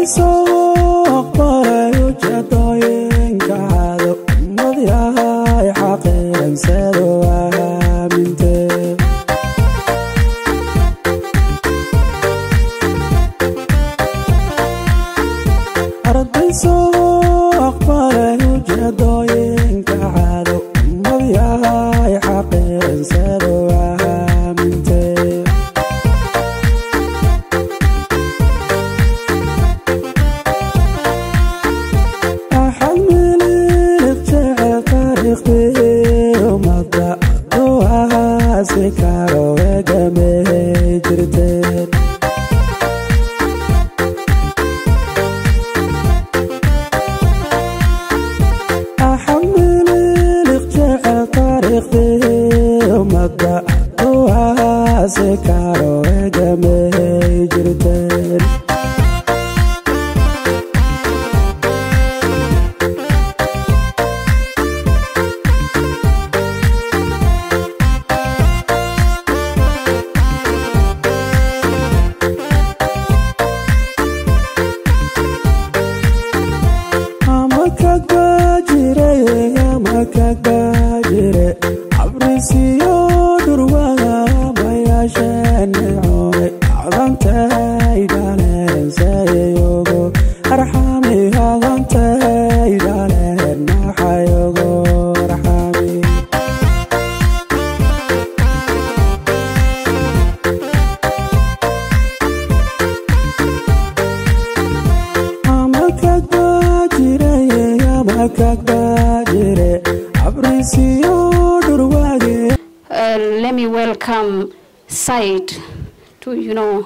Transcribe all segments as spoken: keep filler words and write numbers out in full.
Let me welcome Said to, you know,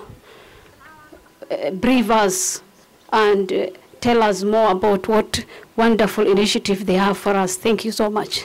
uh, brief us and uh, tell us more about what wonderful initiative they have for us. Thank you so much.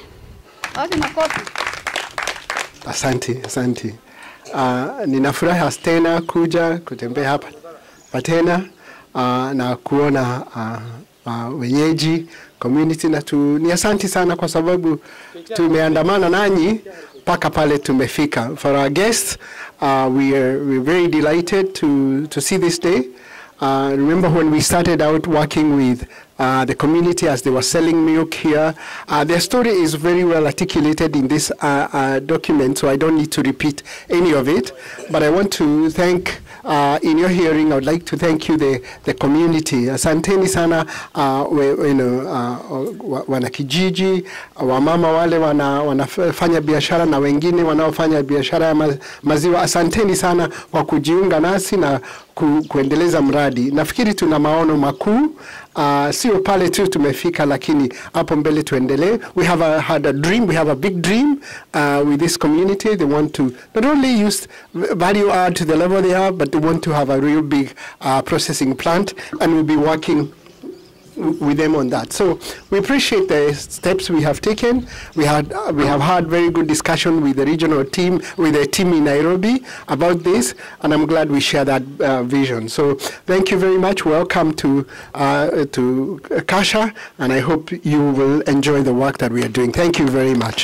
Asante, asante. Uh, ninafurahi tena kuja kutembea hapa tena uh, na kuona uh, uh, wenyeji community na tu, ni asante sana kwa sababu tumeandamana nanyi paka pale tumefika. For our guests, uh, we are we're very delighted to to see this day. Uh, remember when we started out working with uh, the community as they were selling milk here. Uh, their story is very well articulated in this uh, uh, document, so I don't need to repeat any of it. But I want to thank, uh, in your hearing, I would like to thank you, the, the community. Asanteni sana, uh, we, you know, uh, wanakijiji, wamama wale wana, wanafanya biashara na wengine wanaofanya biashara ya maziwa. Asanteni sana kwa kujiunga nasi na ku, kuendeleza mradi. Nafikiri tuna maono makuu. Uh, sio pale tu tumefika lakini hapo mbele tuendelee. We have a, had a dream, we have a big dream uh, with this community. They want to not only use value add to the level they have, but they want to have a real big uh, processing plant, and we'll be working with them on that. So we appreciate the steps we have taken. We had uh, we have had very good discussion with the regional team, with the team in Nairobi about this, and I'm glad we share that uh, vision. So thank you very much. Welcome to uh, to Kasha, and I hope you will enjoy the work that we are doing. Thank you very much.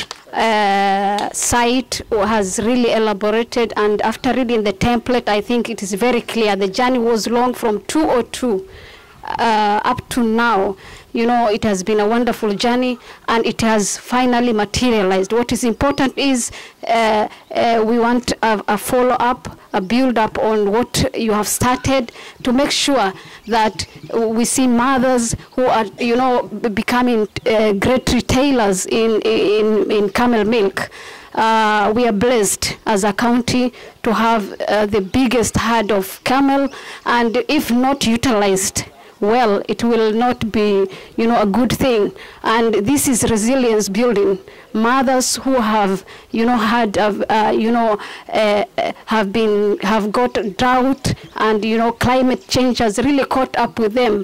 Uh, site has really elaborated, and after reading the template, I think it is very clear. The journey was long from two oh two. Uh, up to now, you know, it has been a wonderful journey, and it has finally materialized. What is important is uh, uh, we want a, a follow-up, a build-up on what you have started, to make sure that we see mothers who are, you know, becoming uh, great retailers in, in, in camel milk. Uh, we are blessed as a county to have uh, the biggest herd of camel, and if not utilized well, it will not be, you know, a good thing. And this is resilience building. Mothers who have, you know, had, uh, you know, uh, have been, have got drought, and, you know, climate change has really caught up with them.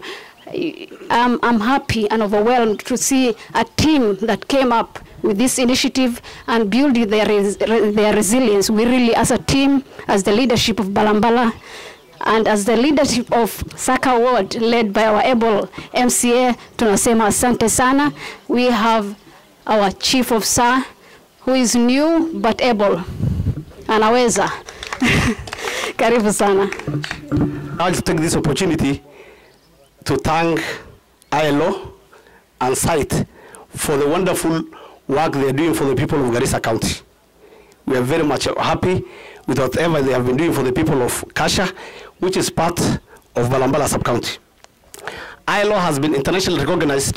I'm, I'm happy and overwhelmed to see a team that came up with this initiative and building their, res their resilience. We really, as a team, as the leadership of Balambala, and as the leadership of Saka Ward, led by our able M C A, tunasema asante sana. We have our chief of S A, who is new but able. Anaweza. Karibu sana. I'll take this opportunity to thank I L O and SITE for the wonderful work they're doing for the people of Garissa County. We are very much happy with whatever they have been doing for the people of Kasha, which is part of Balambala sub-county. I L O has been internationally recognized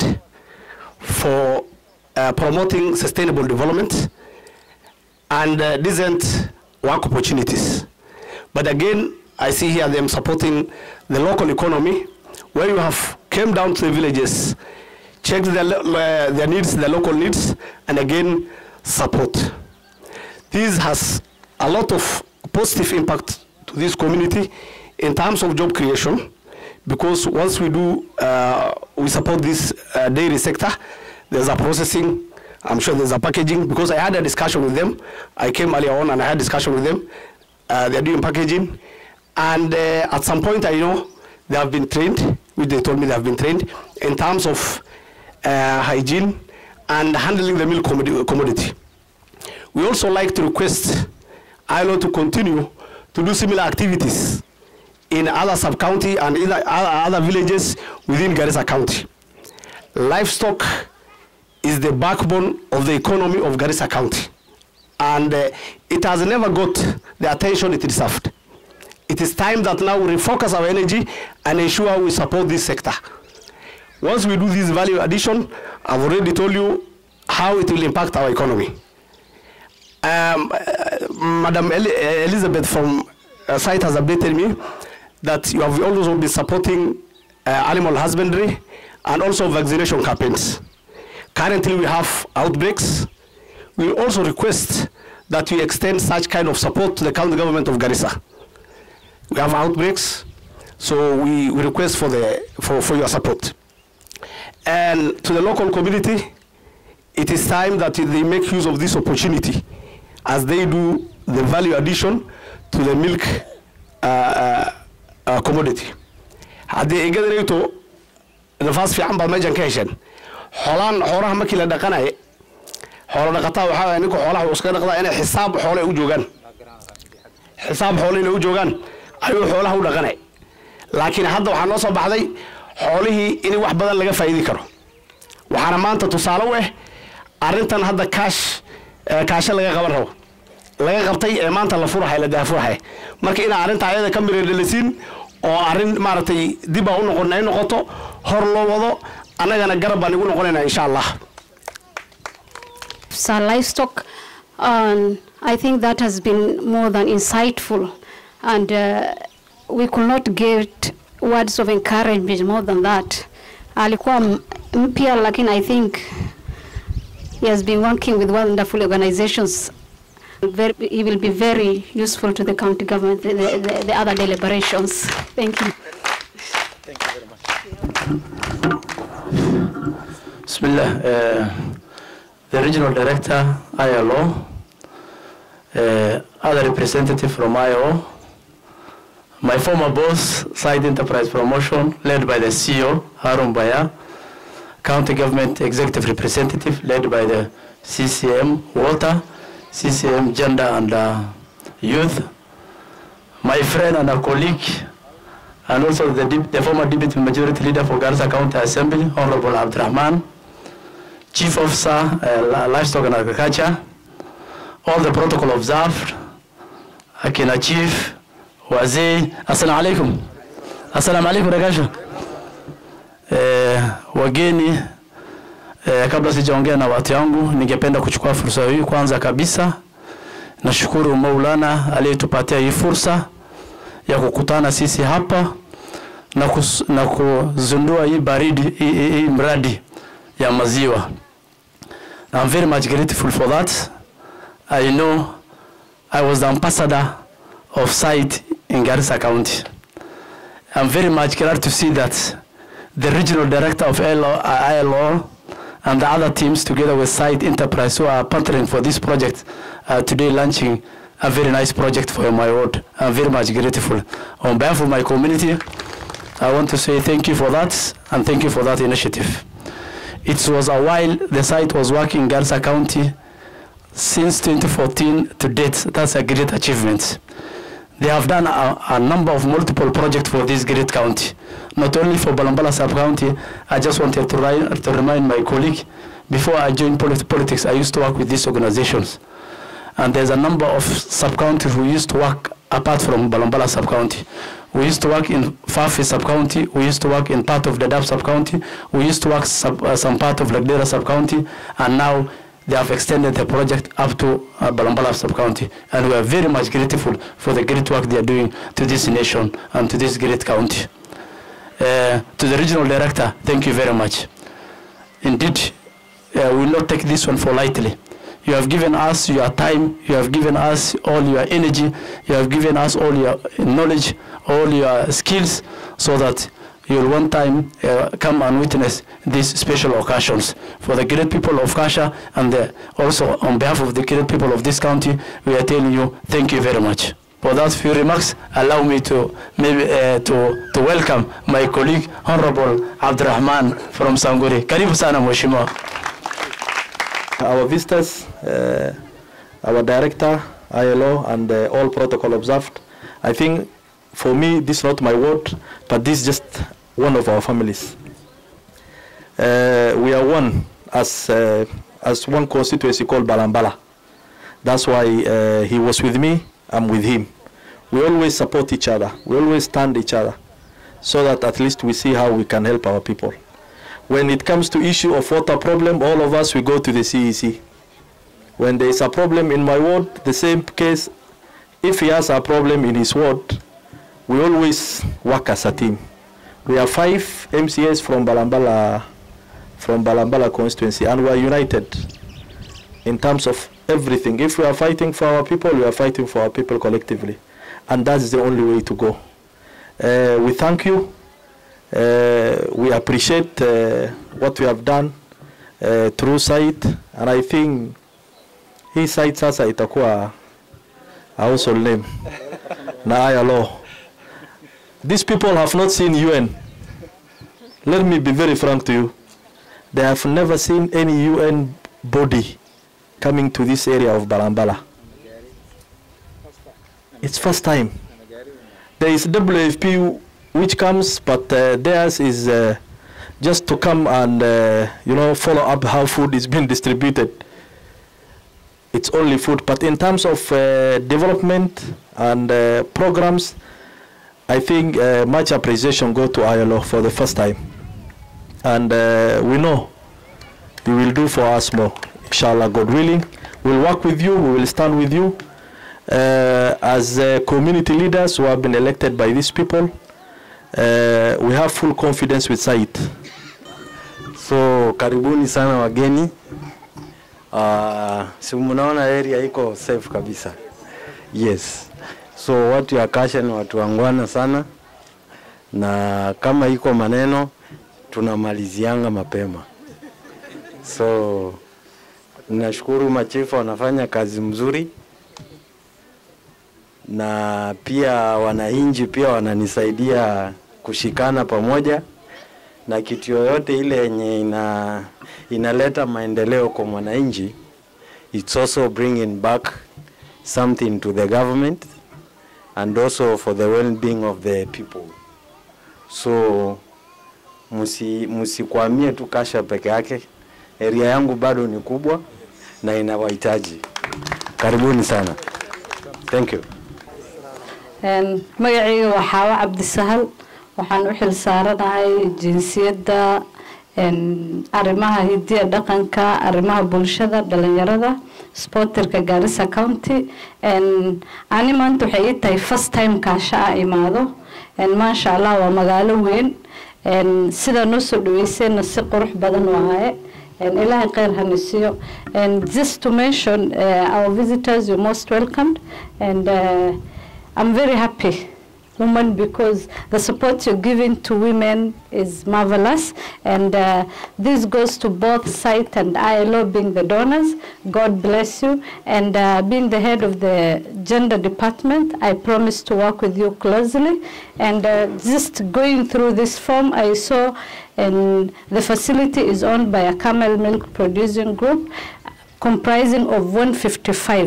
for uh, promoting sustainable development and uh, decent work opportunities. But again, I see here them supporting the local economy, where you have came down to the villages, checked their, uh, their needs, their local needs, and again, support. This has a lot of positive impact to this community in terms of job creation, because once we do, uh, we support this uh, dairy sector, there's a processing, I'm sure there's a packaging, because I had a discussion with them. I came earlier on and I had a discussion with them. Uh, they're doing packaging. And uh, at some point, I know they have been trained, which they told me they have been trained, in terms of uh, hygiene and handling the milk commodity. We also like to request I L O to continue to do similar activities in other sub-county and in other villages within Garissa County. Livestock is the backbone of the economy of Garissa County, and uh, it has never got the attention it deserved. It is time that now we refocus our energy and ensure we support this sector. Once we do this value addition, I've already told you how it will impact our economy. Um, uh, Madam El Elizabeth from uh, SITE has updated me that you have also been supporting uh, animal husbandry and also vaccination campaigns. Currently we have outbreaks. We also request that we extend such kind of support to the county government of Garissa. We have outbreaks, so we, we request for, the, for, for your support. And to the local community, it is time that they make use of this opportunity as they do the value addition to the milk uh, uh, uh, commodity. Hadii igadayto the first fiican baa meeshan ka heshan xolaan xoolaha markii la dhaqanay xoolo dhaqataa waxa ay ninku xoolaha uu iska dhaqdaa inay xisaab xoolo u joogan xisaab xoolo inay u joogan ayuu xoolaha u dhaqanay laakiin hadda waxa noo soo baxday xoolihii in wax badan laga faa'iidi karo waxaana maanta tusaale u ah arintan hadda cash kaasha laga qaban rabo laga qabtay ee maanta la furahay la daafurahay marka ina arinta ayada ka mireelisiin oo arin maartay dib u noqonay noqoto hor loo wado anagana garab baan igu noqonayna insha Allah. So livestock, um, I think that has been more than insightful, and uh, we could not get words of encouragement more than that. Alikuwa mpya, lakini I think he has been working with wonderful organizations. Very, he will be very useful to the county government, the, the, the other deliberations. Thank you. Thank you very much. Bismillah. Uh, the regional director, I L O, uh, other representative from I L O, my former boss, SITE Enterprise Promotion, led by the C E O, Harun Baya, county government executive representative, led by the C C M, Walter, C C M Gender and uh, Youth, my friend and a colleague, and also the, the former deputy majority leader for Garissa County Assembly, Honorable Abdurrahman, Chief Officer, uh, Livestock and Agriculture, all the protocol observed, Akina Chief, Wazee, Assalamu alaikum. Assalamu alaikum Rakasha. Wageni, Eh, kabla sijaongea na watu wangu, ningependa kuchukua fursa hii kwanza kabisa nashukuru Maulana aliyetupatia hii fursa ya kukutana sisi hapa na, kus, na kuzindua hii baridi hii, hii mradi ya maziwa. I'm very much grateful for that. I know I was the ambassador of SITE in Garissa County. I'm very much glad to see that the regional director of I L O and the other teams together with SITE Enterprise who are partnering for this project uh, today launching a very nice project for my ward. I'm very much grateful. On behalf of my community, I want to say thank you for that and thank you for that initiative. It was a while the SITE was working in Garissa County since twenty fourteen to date. That's a great achievement. They have done a, a number of multiple projects for this great county. Not only for Balambala sub-county, I just wanted to, ri to remind my colleague, before I joined polit politics, I used to work with these organizations. And there's a number of sub-counties who used to work apart from Balambala sub-county. We used to work in Fafi sub-county, we used to work in part of the Dab sub-county, we used to work sub, uh, some part of Lagdera sub-county, and now they have extended the project up to uh, Balambala sub-county. And we are very much grateful for the great work they are doing to this nation and to this great county. Uh, to the regional director, thank you very much. Indeed, uh, we will not take this one for lightly. You have given us your time, you have given us all your energy, you have given us all your knowledge, all your skills, so that you will one time uh, come and witness these special occasions. For the great people of Kasha, and the, also on behalf of the great people of this county, we are telling you thank you very much. For that few remarks, allow me to maybe uh, to to welcome my colleague, Honorable Abdurrahman from Sanguri. Karibu sana Mheshimiwa. Our visitors, uh, our director, I L O, and uh, all protocol observed. I think for me, this is not my word, but this is just one of our families. Uh, we are one as, uh, as one constituency called Balambala. That's why uh, he was with me, I'm with him. We always support each other. We always stand each other, so that at least we see how we can help our people. When it comes to issue of water problem, all of us, we go to the C E C. When there is a problem in my ward, the same case, if he has a problem in his ward, we always work as a team. We are five M C As from Balambala, from Balambala constituency, and we are united in terms of everything. If we are fighting for our people, we are fighting for our people collectively. And that's the only way to go. Uh, we thank you. Uh, we appreciate uh, what we have done uh, through site, and I think hii site sasa itakuwa a household name na I L O. These people have not seen U N. Let me be very frank to you. They have never seen any U N body coming to this area of Balambala. It's first time. There is W F P which comes, but uh, theirs is uh, just to come and uh, you know, follow up how food is being distributed. It's only food, but in terms of uh, development and uh, programs, I think uh, much appreciation go to I L O for the first time. And uh, we know you will do for us more, inshallah, God willing. We'll work with you, we will stand with you uh, as uh, community leaders who have been elected by these people. Uh, we have full confidence with Said. So karibuni sana wageni. Uh, si mnaona area iko safe kabisa. Yes. So watu ya Kasha ni watu wangwana sana, na kama iko maneno tunamalizianga mapema. So ninashukuru machifu wanafanya kazi mzuri, na pia wananchi pia wananisaidia kushikana pamoja, na kitu yoyote ile yenye ina inaleta maendeleo kwa mwananchi, it's also bringing back something to the government and also for the well-being of the people. So musi musikwamie tu Kasha peke yake. Area yangu bado ni kubwa na inawahitaji. Karibuni sana. Thank you. And magacayga waa Xaawa Cabdisahal, waxaan u xil saaranahay jinsiyadda arrimaha hidiya dhaqanka, arrimaha bulshada, dhalinyarada, sporterka Garissa County. And ani maanta waxay ii tahay first time Kasha imaado, and masha Allah waa magaalo weyn, and sida noo soo dhaweysayna si qurux badan waaye, and ilaahay khayr ha nisiyo. And just to mention, uh, our visitors, you're most welcomed, and uh, I'm very happy, woman, because the support you're giving to women is marvelous, and uh, this goes to both site and I L O being the donors. God bless you, and uh, being the head of the gender department, I promise to work with you closely. And uh, just going through this form, I saw, and the facility is owned by a camel milk producing group comprising of one hundred fifty-five.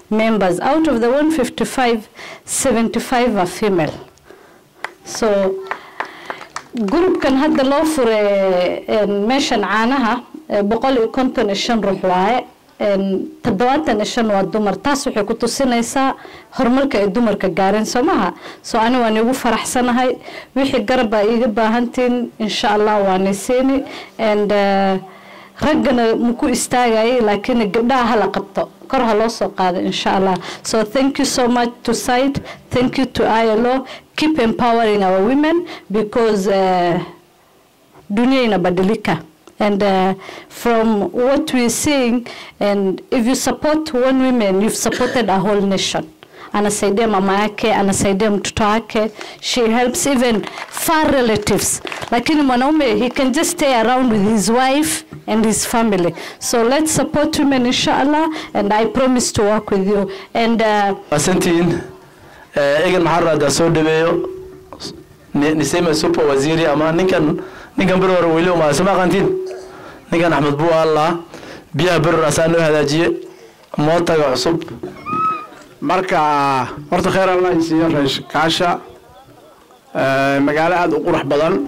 members. Out of the one fifty-five, seventy-five are female. So group kan hadda loo furay meeshan caanaha boqol iyo konton iyo shan ruux waaye toddobaatan iyo shan waa dumar. taas waxay ku tusinaysaa horumarka ay dumarka gaareen Soomaha. So ani waan ugu faraxsanahay wixii garab ay iga baahantiin insha Allah waan isini and uh, raggana muku istaagay laakiin gabdhaha hala qabto kor ha loo soo qaado insha Allah. So thank you so much to SIDE, thank you to I L O. Keep empowering our women because uh, dunia inabadilika. And uh, from what we're seeing, and if you support one woman, you've supported a whole nation. Anasaidia mama yake, anasaidia mtoto wake. She helps even far relatives. Lakini mwanaume, he can just stay around with his wife and his family. So let's support women inshallah, and I promise to work with you. And uh, Asentin, egan maharada so debeyo nisema super waziri ama ninkan ninkan biro wili ma sama qantin ninkan Ahmed Buu Allah biya bir rasano hadajiye mootaga cusub marka horta khayr Allah isiyo reesh kaasha magaalo aad u qurux badan.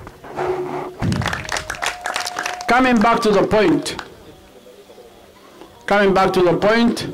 Coming back to the point coming back to the point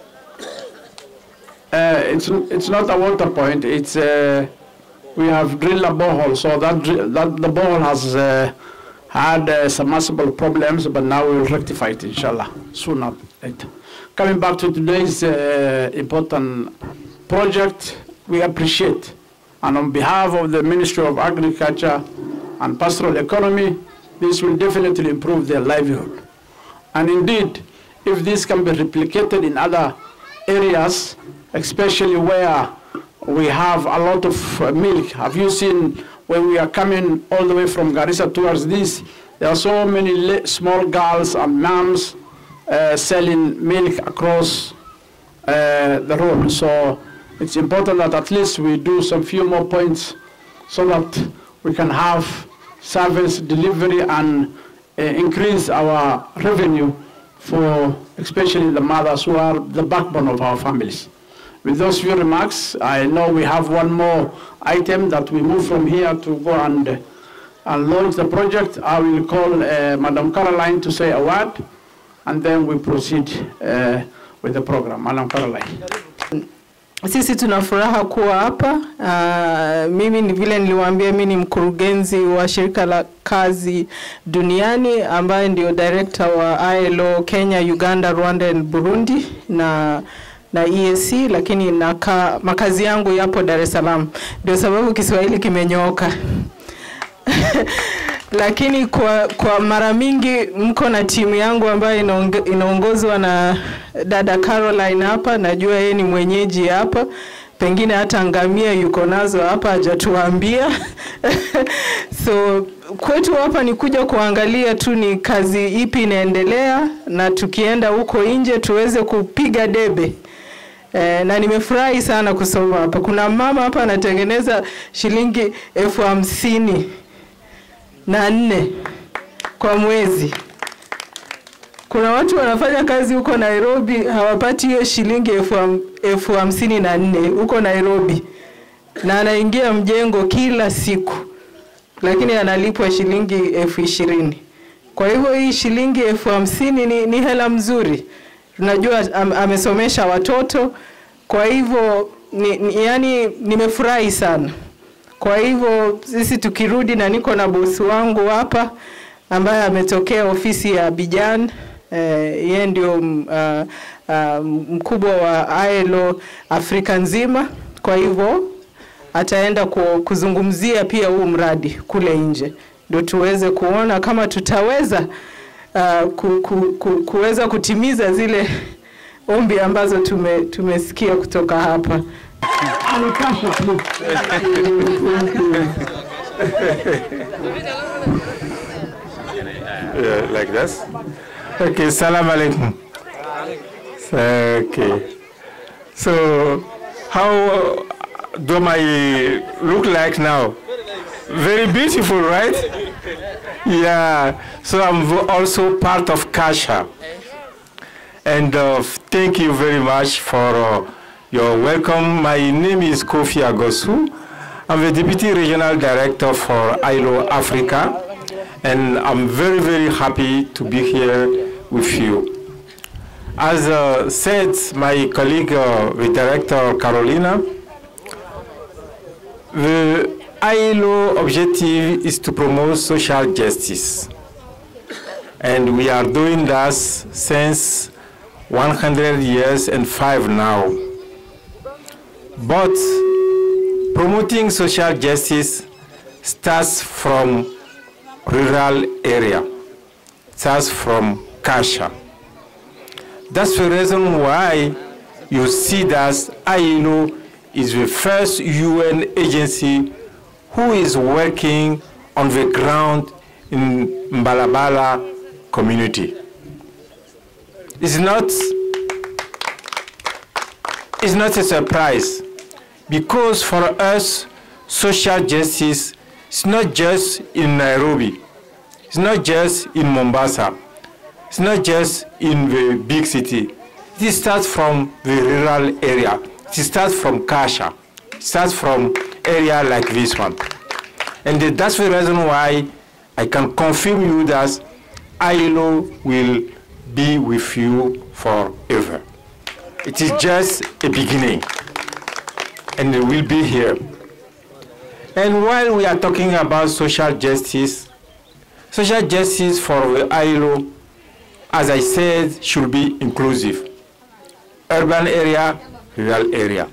uh, it's it's not a water point, it's uh, we have drilled a borehole, so that that the borehole has uh, had uh, submersible problems, but now we will rectify it inshallah sooner. Coming back to today's uh, important project, we appreciate, and on behalf of the Ministry of Agriculture and Pastoral Economy, this will definitely improve their livelihood. And indeed, if this can be replicated in other areas, especially where we have a lot of uh, milk. Have you seen when we are coming all the way from Garissa towards this, there are so many small girls and moms uh, selling milk across uh, the road. So it's important that at least we do some few more points so that we can have service delivery and uh, increase our revenue for especially the mothers who are the backbone of our families. With those few remarks, I know we have one more item that we move from here to go and, uh, and launch the project. I will call uh, Madam Caroline to say a word, and then we proceed uh, with the program. Madam Caroline. Sisi tuna furaha kuwa hapa. Uh, mimi ni vile niliwaambia mimi ni mkurugenzi wa shirika la kazi duniani ambaye ndio director wa I L O Kenya, Uganda, Rwanda and Burundi na na E A C, lakini na ka, makazi yangu yapo Dar es Salaam. Ndio sababu Kiswahili kimenyooka. Lakini kwa kwa mara mingi mko na timu yangu ambayo inaongozwa na dada Caroline hapa, najua yeye ni mwenyeji hapa. Pengine hata ngamia yuko nazo hapa hajatuambia. So kwetu hapa ni kuja kuangalia tu ni kazi ipi inaendelea, na tukienda huko nje tuweze kupiga debe. Eh, na nimefurahi sana kusoma hapa. Kuna mama hapa anatengeneza shilingi elfu hamsini na nne kwa mwezi. Kuna watu wanafanya kazi huko Nairobi hawapati hiyo shilingi elfu hamsini na nne huko Nairobi, na anaingia mjengo kila siku, lakini analipwa shilingi elfu ishirini. Kwa hivyo hii shilingi elfu hamsini ni, ni hela mzuri. Tunajua am, amesomesha watoto. Kwa hivyo ni, ni, yani nimefurahi sana. Kwa hivyo sisi tukirudi, na niko na bosi wangu hapa ambaye ametokea ofisi ya Abidjan, eh, yeye ndio uh, uh, mkubwa wa I L O Afrika nzima. Kwa hivyo ataenda kuzungumzia pia huu mradi kule nje, ndio tuweze kuona kama tutaweza uh, ku, ku, ku, kuweza kutimiza zile ombi ambazo tume, tumesikia kutoka hapa. Yeah, like this. Okay, salam alaikum. Okay. So, how do I look like now? Very beautiful, right? Yeah. So I'm also part of Kasha. And uh, thank you very much for uh, your welcome. My name is Kofi Agosu. I'm the Deputy Regional Director for I L O Africa, and I'm very, very happy to be here with you. As uh, said my colleague, uh, the Director Carolina, the I L O objective is to promote social justice. And we are doing that since one hundred years and five now. But promoting social justice starts from rural area, starts from Kasha. That's the reason why you see that I L O is the first U N agency who is working on the ground in Mbalabala community. It's not, it's not a surprise, because for us, social justice is not just in Nairobi, it's not just in Mombasa, it's not just in the big city. It starts from the rural area. It starts from Kasha. It starts from area like this one. And that's the reason why I can confirm you that I L O will be with you forever. It is just a beginning, and it will be here. And while we are talking about social justice, social justice for the I L O, as I said, should be inclusive. Urban area, rural area.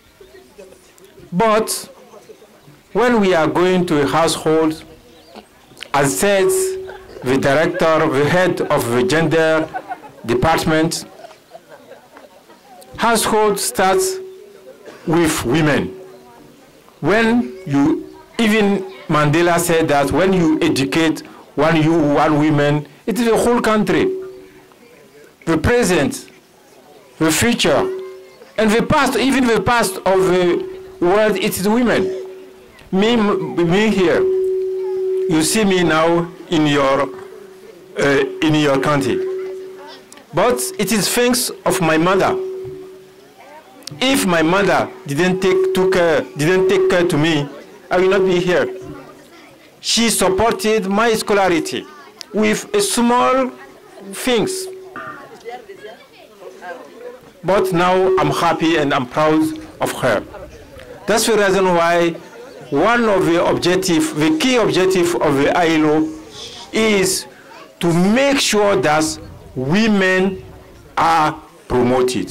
But when we are going to a household, as said, the director, the head of the gender department, household starts with women. When you, even Mandela said that when you educate one you, one woman, it is the whole country. The present, the future, and the past, even the past of the world, it is women. Me, me here, you see me now in your, uh, in your country. But it is thanks of my mother. If my mother didn't take, took care, didn't take care to me, I will not be here. She supported my scholarity with a small things. But now I'm happy and I'm proud of her. That's the reason why one of the objectives, the key objective of the I L O is to make sure that women are promoted.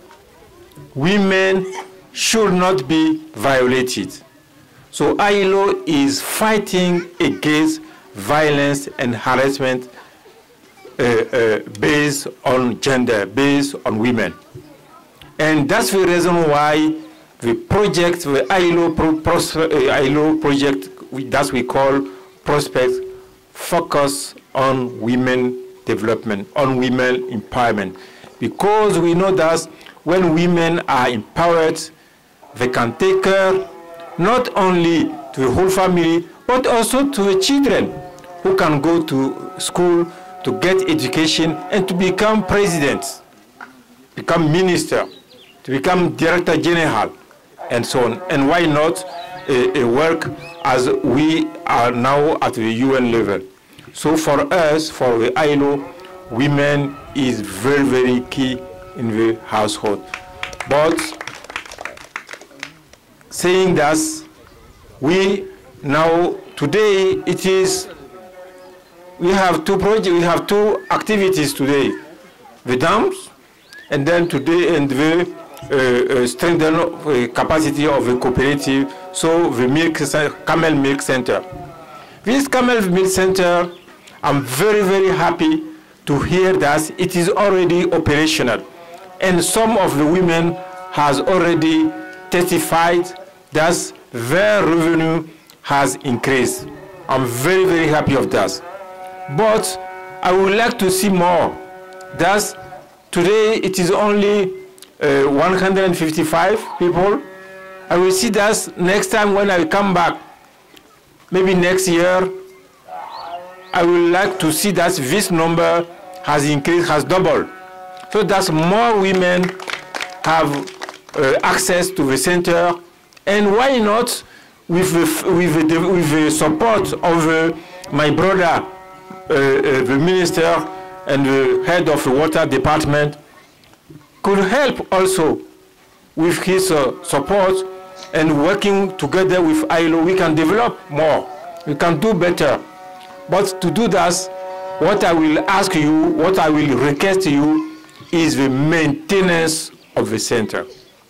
Women should not be violated. So I L O is fighting against violence and harassment uh, uh, based on gender, based on women. And that's the reason why the project, the I L O, pro, pros, uh, I L O project that we call Prospect, focus on women development, on women empowerment. Because we know that when women are empowered, they can take care not only to the whole family, but also to the children who can go to school to get education and to become president, become minister, to become director general, and so on. And why not a, a work as we are now at the U N level? So for us, for the I L O, women is very, very key in the household. But saying that, we now, today, it is, we have two projects, we have two activities today. The dams, and then today, and the uh, uh, strengthen uh, capacity of the cooperative, so the milk, Camel Milk Center. This Camel Milk Center, I'm very, very happy to hear that it is already operational. And some of the women has already testified that their revenue has increased. I'm very, very happy of that. But I would like to see more. Thus, today it is only uh, one hundred fifty-five people. I will see that next time when I come back, maybe next year, I would like to see that this number has increased, has doubled. so that more women have uh, access to the center, and why not with the, with the, with the support of uh, my brother, uh, uh, the minister and the head of the water department, could help also with his uh, support, and working together with I L O, we can develop more, we can do better. But to do that, what I will ask you, what I will request you, is the maintenance of the center.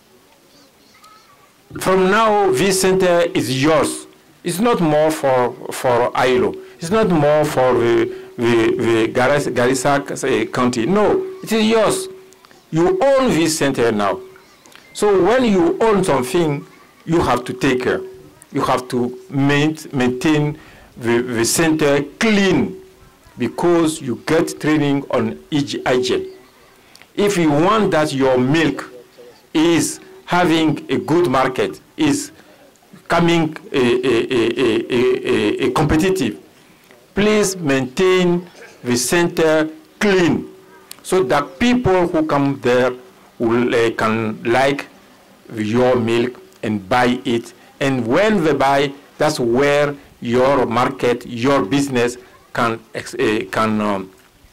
From now, this center is yours. It's not more for, for I L O. It's not more for the, the, the Garissa, Garissa County. No, it is yours. You own this center now. So when you own something, you have to take care. You have to maintain the, the center clean, because you get training on hygiene. If you want that your milk is having a good market, is coming a, a, a, a, a, a competitive, please maintain the center clean, so that people who come there will, uh, can like your milk and buy it. And when they buy, that's where your market, your business can uh, can um,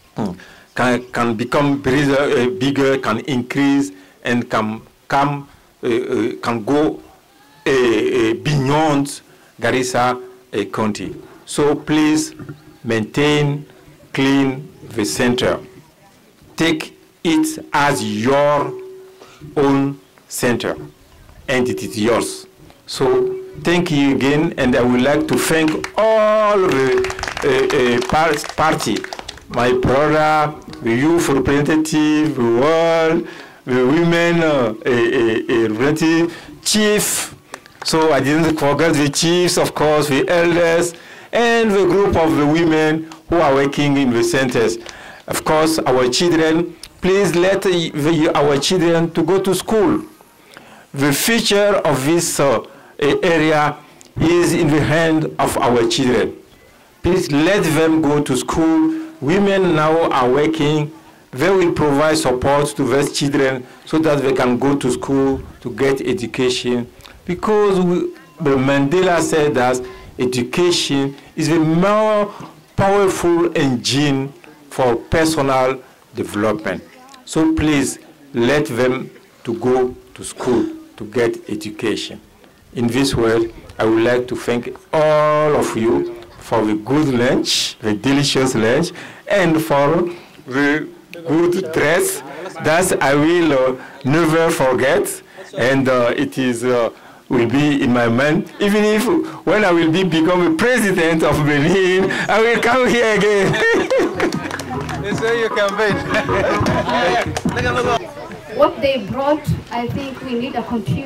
can can become bigger, uh, bigger, can increase, and can come uh, uh, can go uh, uh, beyond Garissa uh, County. So please maintain clean the center. Take it as your own center, and it is yours. So thank you again, and I would like to thank all the uh, uh, party, my brother, the youth representative, the world, the women uh, uh, representative, chief. So I didn't forget the chiefs, of course, the elders, and the group of the women who are working in the centers. Of course, our children, please let the, our children to go to school. The future of this uh, area is in the hand of our children. Please let them go to school. Women now are working. They will provide support to those children so that they can go to school to get education. Because we, the Mandela said that education is a more powerful engine for personal development. So please let them to go to school to get education. In this way, I would like to thank all of you for the good lunch, the delicious lunch, and for the good dress that I will uh, never forget, and uh, it is uh, will be in my mind. Even if when I will be become a president of Benin, I will come here again. This way you campaign. What they brought, I think we need a computer.